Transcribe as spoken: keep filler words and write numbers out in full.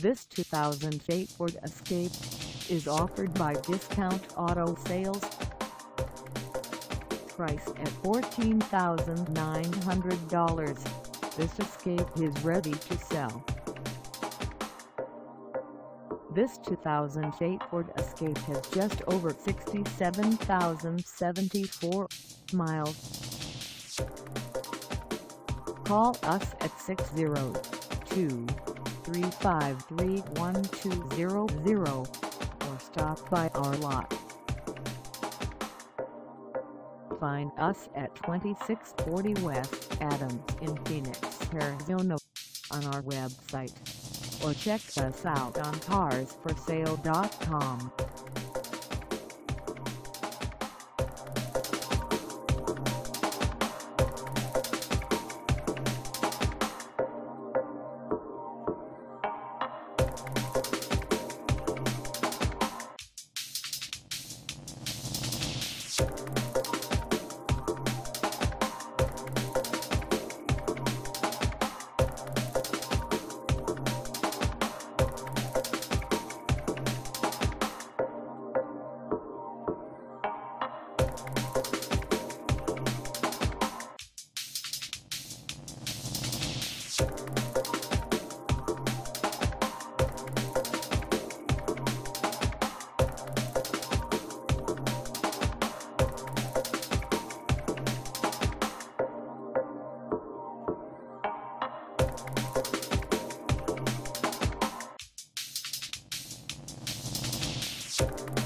This two thousand eight Ford Escape is offered by Discount Auto Sales. Price at fourteen thousand nine hundred dollars, this Escape is ready to sell. This two thousand eight Ford Escape has just over sixty-seven thousand seventy-four miles. Call us at six zero two, three five three, one two zero zero or stop by our lot. Find us at twenty-six forty West Adams in Phoenix, Arizona on our website, or check us out on cars for sale dot com. You